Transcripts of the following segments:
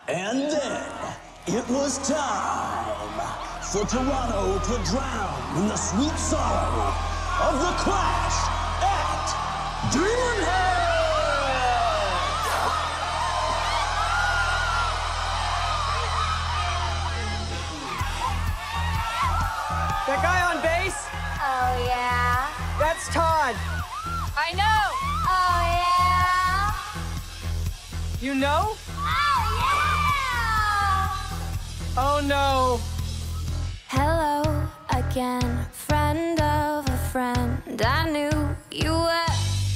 And then it was time for Toronto to drown in the sweet sorrow of the clash at Dreamhead! That guy on bass? Oh, yeah? That's Todd. I know! Oh, yeah? You know? Oh, yeah! Oh, no. Hello again, friend of a friend. I knew you were.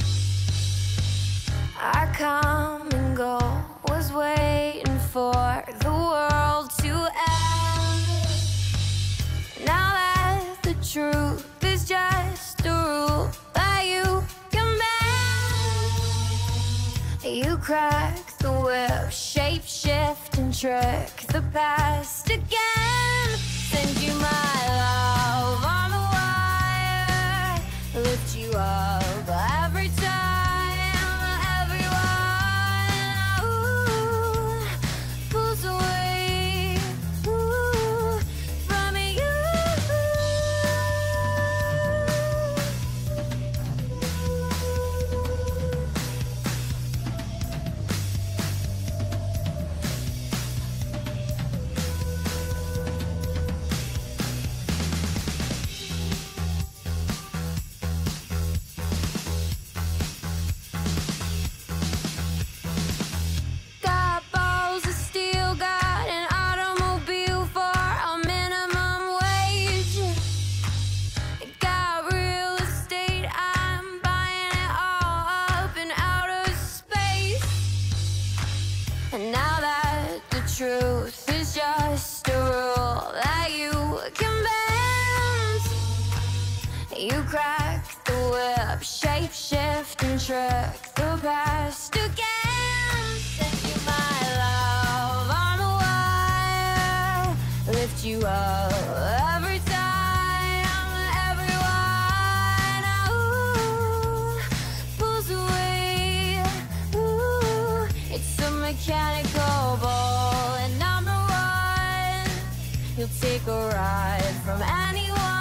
Our common goal was waiting for the world to end. Now that the truth is just a rule that you can bend, you crack the whip, shape shift and trick the past again. Send you my love on the wire, lift you up every time, everyone pulls away from you. Got balls of steel, got an automobile for a minimum wage. Got real estate, I'm buying it all up in outer space. And now that the truth is just a rule that you can bend, you crack the whip, shape shift and trick the past again. Send you my love on the wire, lift you up every time, everyone pulls away. It's a mechanical ball, and number one, you'll take a ride from anyone.